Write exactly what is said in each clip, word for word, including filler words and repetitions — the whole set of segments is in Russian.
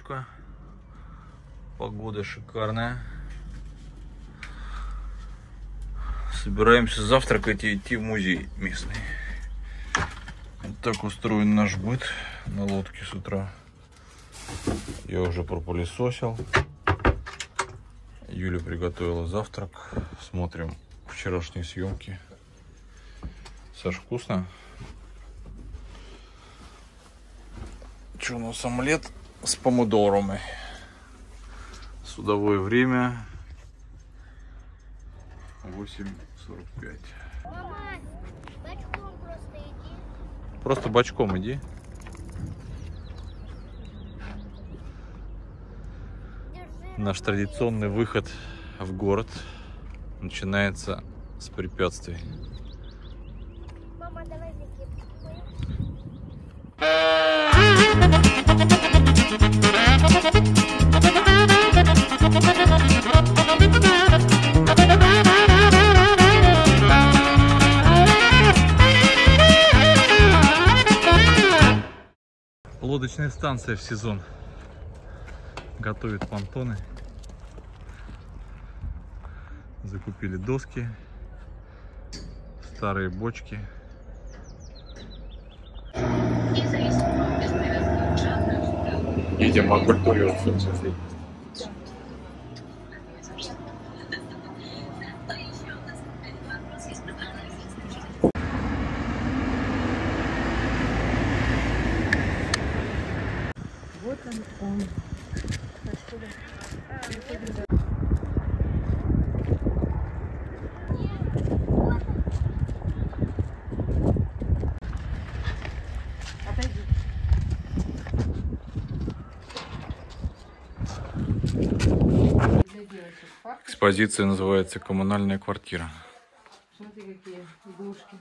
солнышко. Погода шикарная. Собираемся завтракать и идти в музей местный. Вот так устроен наш быт на лодке с утра. Я уже пропылесосил. Юля приготовила завтрак. Смотрим вчерашние съемки. Саш, вкусно? Что у нас? Омлет с помидорами. Судовое время восемь сорок пять. Мама, бочком просто иди. Просто бочком иди. Держи. Наш традиционный выход в город начинается с препятствий. Мама, давай закидывай. Лодочная станция в сезон. Готовят понтоны. Закупили доски, старые бочки. Едем оккультуриваться. Вот он, он. Отойди. Экспозиция называется «Коммунальная квартира». Смотри, какие игрушки.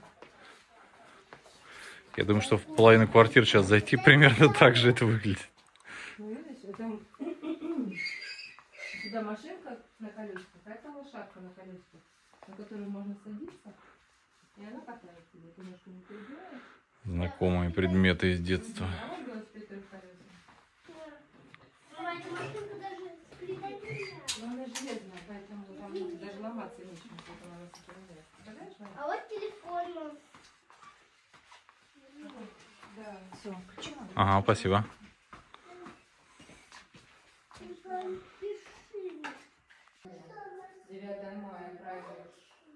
Я думаю, что в половину квартир сейчас зайти примерно так же это выглядит. Ну, видишь, это... Сюда машинка на колесиках, а это лошадка на колесиках, на которую можно садиться, и она катает тебя. Ты немножко не перебираешь. Знакомые предметы из детства. А вот велосипед тоже колеса. Мама, эта машинка даже скрипит. Но она железная, поэтому там может даже ломаться нечем, поэтому она сохраняется. Представляешь, Ваня? А вот телефон мам. Да, все. Ага, спасибо. девятое мая праздник.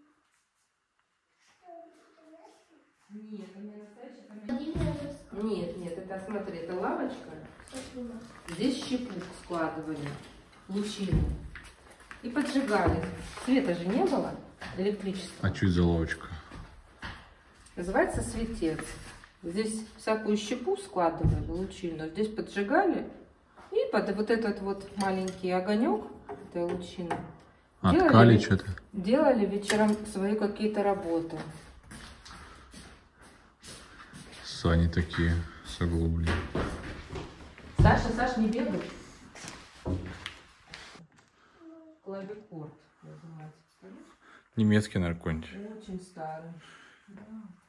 Нет, это не настоящий. Нет, нет, это смотри, это лавочка. Здесь щепу складывали, лучину. И поджигали. Света же не было электричества. А что это за лавочка? Называется светец. Здесь всякую щепу складывали, лучину. Здесь поджигали. И под вот этот вот маленький огонек этой лучины Откали что-то? делали вечером свои какие-то работы. Сани такие с оглоблей. Саша, Саша, не бегай. Клавикорд называется. Немецкий, наверное, какой-нибудь. Очень старый. Да.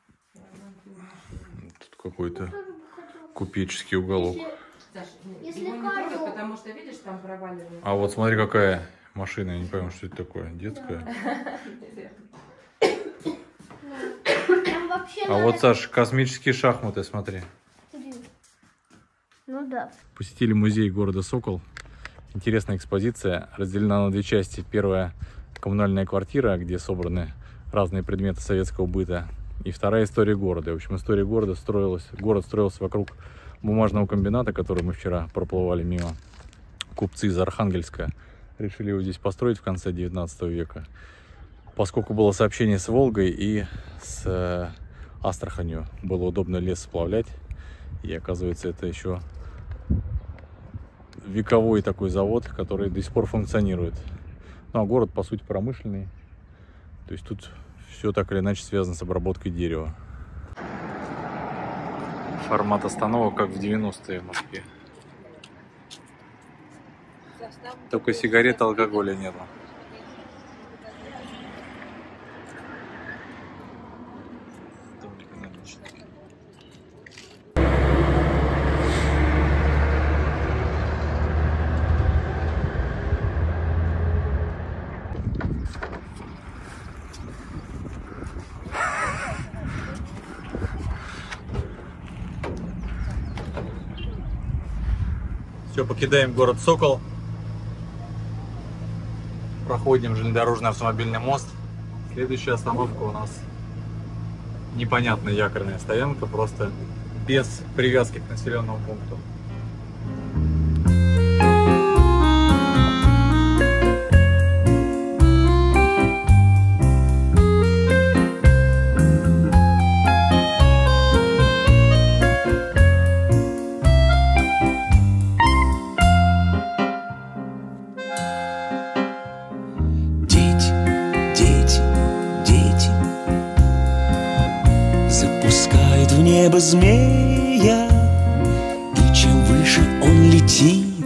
Тут какой-то купеческий уголок. Саша, Если его не карту- трогай, потому что, видишь, там проваливается. А вот смотри, какая машина. Я не пойму, что это такое. Детская. Там вообще А вот, Саш, космические шахматы, смотри. Ну да. Посетили музей города Сокол. Интересная экспозиция. Разделена на две части. Первая — коммунальная квартира, где собраны разные предметы советского быта. И вторая — история города. В общем, история города строилась, город строился вокруг бумажного комбината, который мы вчера проплывали мимо. Купцы из Архангельска решили его здесь построить в конце девятнадцатого века. Поскольку было сообщение с Волгой и с Астраханью, было удобно лес сплавлять. И оказывается, это еще вековой такой завод, который до сих пор функционирует. Ну а город, по сути, промышленный. То есть тут все так или иначе связано с обработкой дерева. Формат остановок, как в девяностые в Москве. Только сигарет, алкоголя нету. Все, покидаем город Сокол. Проходим железнодорожный автомобильный мост. Следующая остановка у нас непонятная якорная стоянка, просто без привязки к населенному пункту. Небо змея, и чем выше он летит,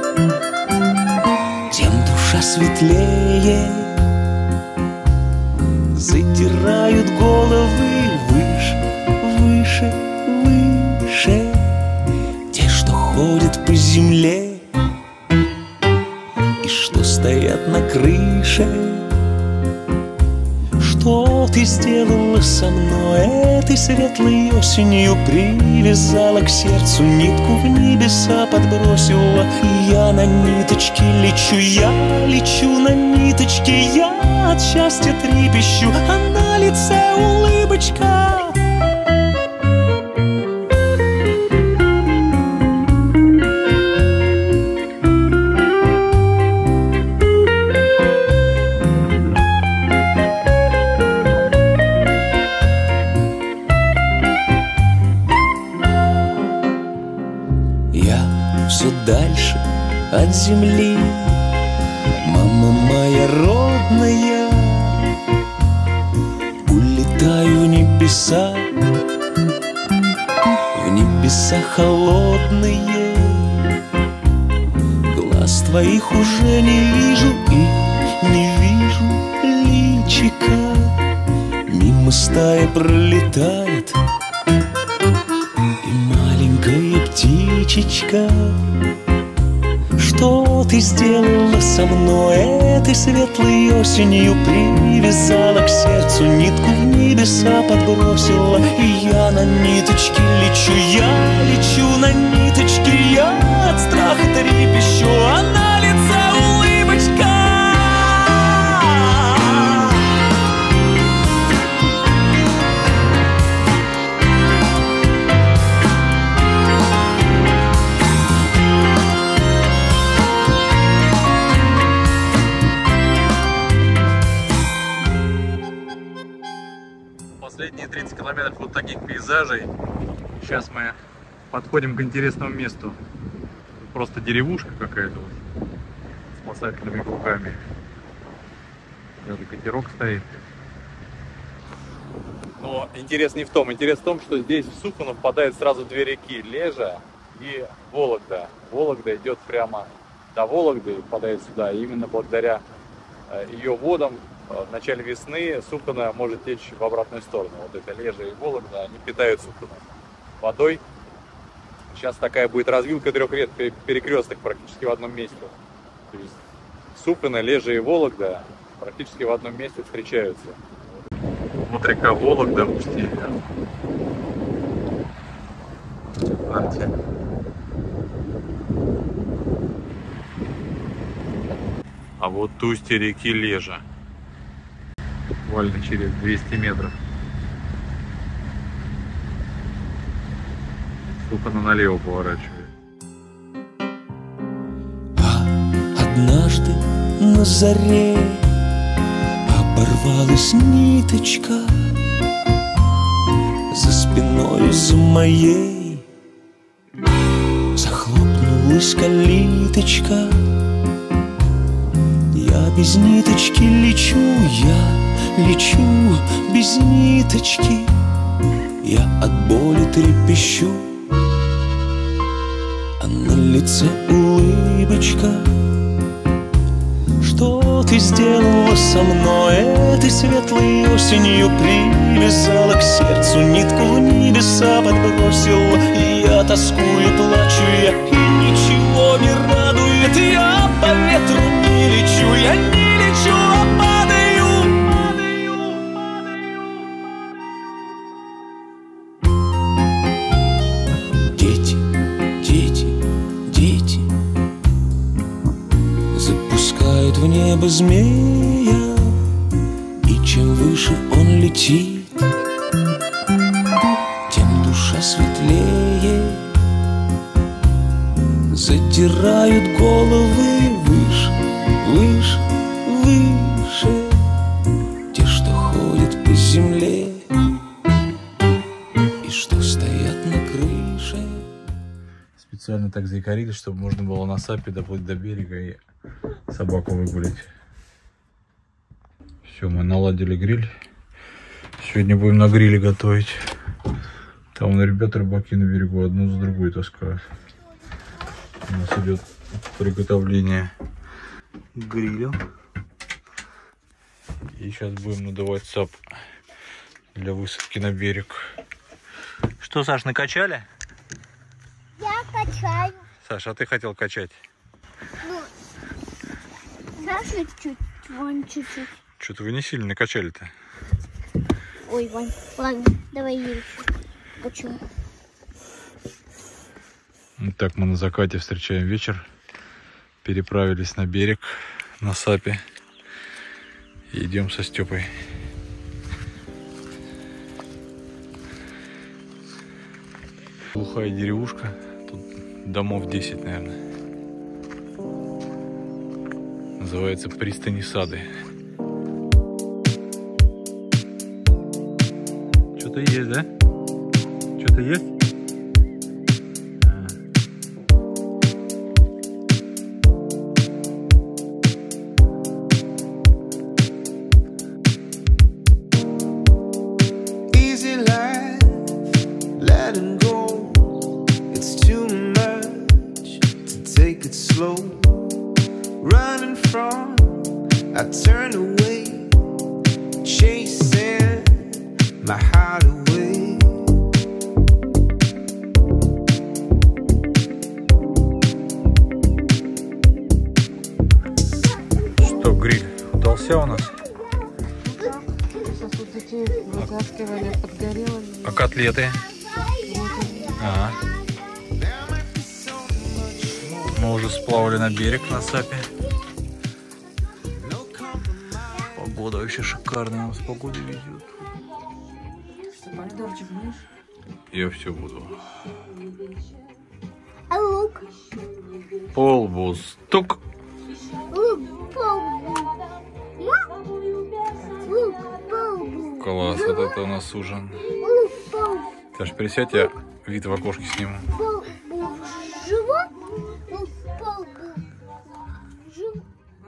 тем душа светлее. Задирают головы выше, выше, выше те, что ходят по земле и что стоят на крыше. Что ты сделала со мной этой светлой осенью? Привязала к сердцу нитку, в небеса подбросила. И я на ниточке лечу, я лечу на ниточке. Я от счастья трепещу, а на лице улыбочка. Все дальше от земли, мама моя родная, улетаю в небеса, в небеса холодные. Глаз твоих уже не вижу и не вижу личика. Мимо стая пролетает и маленькая птичечка. Что ты сделала со мной этой светлой осенью? Привязала к сердцу нитку, в небеса подбросила. И я на ниточке лечу, я лечу на ниточке. Я от страха трепещу, а на лице улыбочка. Последние тридцать километров вот таких пейзажей. Сейчас мы подходим к интересному месту. Просто деревушка какая-то вот, с спасательными кругами. Даже катерок стоит. Но интерес не в том. Интерес в том, что здесь в Сухано впадают сразу две реки: Лежа и Вологда. Вологда идет прямо до Вологды и впадает сюда. И именно благодаря ее водам в начале весны Сухано может течь в обратную сторону. Вот это Лежа и Вологда, они питают Сухано водой. Сейчас такая будет развилка трех рек, перекресток практически в одном месте. То есть Сухано, Лежа и Вологда практически в одном месте встречаются. Вот река Вологда, устье. Знаете. А вот устье реки Лежа. Буквально через двести метров. Сухано налево поворачивает. А однажды на заре оборвалась ниточка за спиною за моей. Захлопнулась калиточка. Я без ниточки лечу, я лечу без ниточки. Я от боли трепещу, а на лице улыбочка. Что ты сделала со мной этой светлой осенью? Привязала к сердцу нитку, в небеса подбросила. И я тоскую, плачу я, и ничего не радует. Я по ветру не лечу, я не лечу, а падаю, падаю, падаю. Дети, дети, дети, змея, и чем выше он летит, тем душа светлее. Задирают головы выше, выше, выше те, что ходят по земле и что стоят на крыше. Специально так заикарились, чтобы можно было на сапе доплыть до берега и собаку выгулить. Все, мы наладили гриль. Сегодня будем на гриле готовить. Там на ребята рыбаки на берегу одну за другой таскают. У нас идет приготовление к грилю. И сейчас будем надувать сап для высадки на берег. Что, Саш, накачали? Я качаю. Саша, а ты хотел качать? Ну, Саша чуть-чуть, вон чуть-чуть. Что-то вы не сильно накачали-то. Ой, Вань, ладно, давай я еще качу. Так, мы на закате встречаем вечер. Переправились на берег на сапе. И идем со Степой. Глухая деревушка. Тут домов десять, наверное. Называется Пристани Сады. Что-то есть, да? Что-то есть? Running from, I turn away, chasing my heart away. Что, гриль удался у нас? Сейчас вот эти вытаскивали, подгорело. А котлеты? А. Мы уже сплавали на берег на сапе. Погода вообще шикарная, нас погода везет. Что, помидорчик будешь? Я все буду. А лук? Полбустук. Лук, полбу. Лук, полбу. Класс, вот это у нас ужин. Лук, полбу. Саш, присядь, я вид в окошке сниму. Полбу. Живот? Лук, полбу. Живот.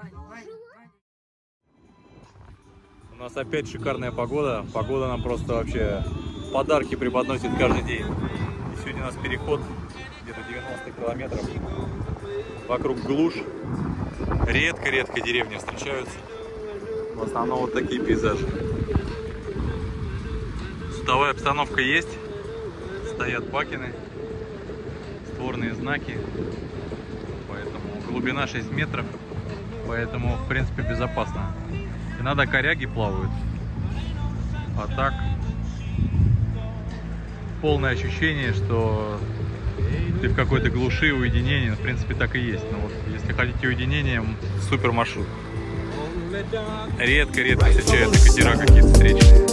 У нас опять шикарная погода. Погода нам просто вообще подарки преподносит каждый день. И сегодня у нас переход где-то девяносто километров. Вокруг глушь. Редко-редко деревни встречаются. В основном вот такие пейзажи. Судовая обстановка есть. Стоят бакины. Створные знаки. Поэтому глубина шесть метров. Поэтому, в принципе, безопасно. Иногда коряги плавают, а так полное ощущение, что ты в какой-то глуши, уединении. В принципе, так и есть. Но вот если хотите уединением, супер маршрут. Редко-редко встречаются катера какие-то встречные.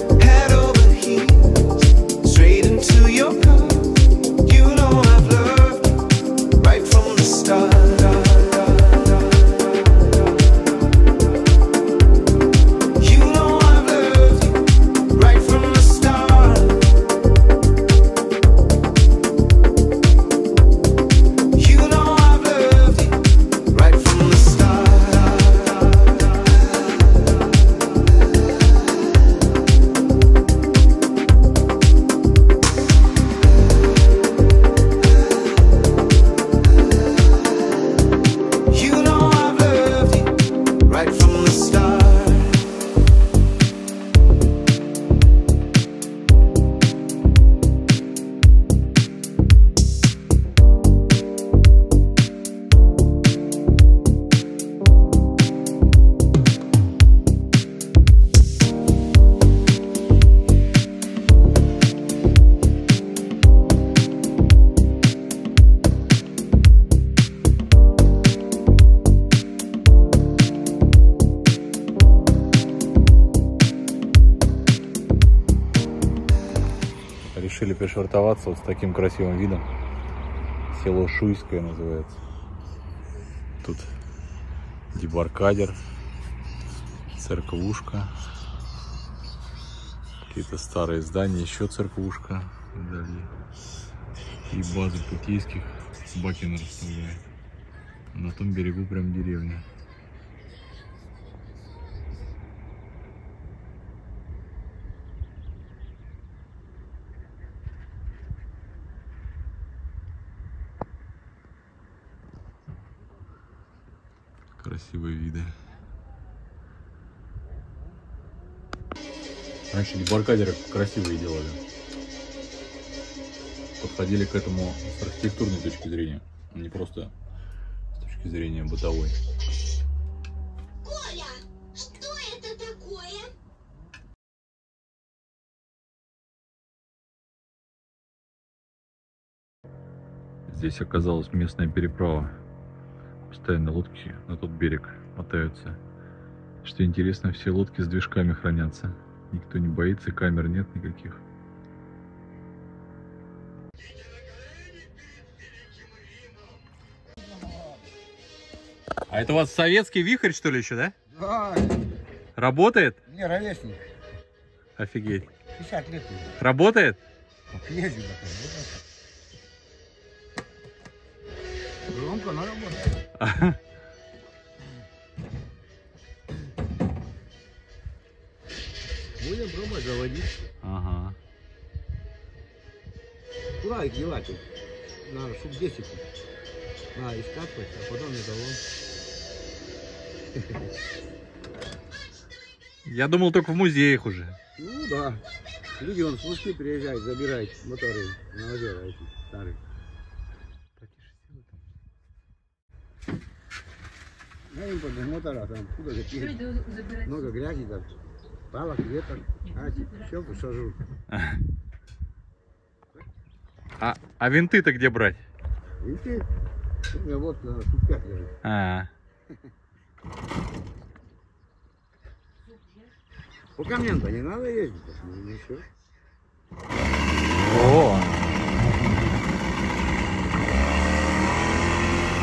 решили пришвартоваться вот с таким красивым видом. Село Шуйское называется. Тут дебаркадер, церквушка, какие-то старые здания, еще церквушка вдали. И базы путейских Бакина расставляет. На том берегу прям деревня. Красивые виды. Раньше дебаркадеры красивые делали. Подходили к этому с архитектурной точки зрения, а не просто с точки зрения бытовой. Коля, что это такое? Здесь оказалась местная переправа. Постоянно лодки на тот берег мотаются. Что интересно, все лодки с движками хранятся. Никто не боится, камер нет никаких. А это у вас советский вихрь, что ли, еще, да? Да. Работает? Не, ровесник. Офигеть. пятьдесят лет. Работает? Ездит такой. Громко, но работает. Ага. Будем пробовать заводить. Ага. Куда их девать? Надо штук десять. Надо искать, а потом не того. Я думал, только в музеях уже. Ну да. Люди вон с Москвы приезжают, забирают моторы на озера эти старые. Да им под мотора там куда закинуть. Много грязи там. Палок, веток. А, щелку сажу. А, а винты-то где брать? Видите? У меня вот на штук пять лежит. А, По камням-то не надо ездить, ничего. о,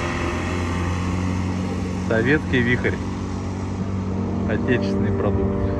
советский вихрь, отечественный продукт.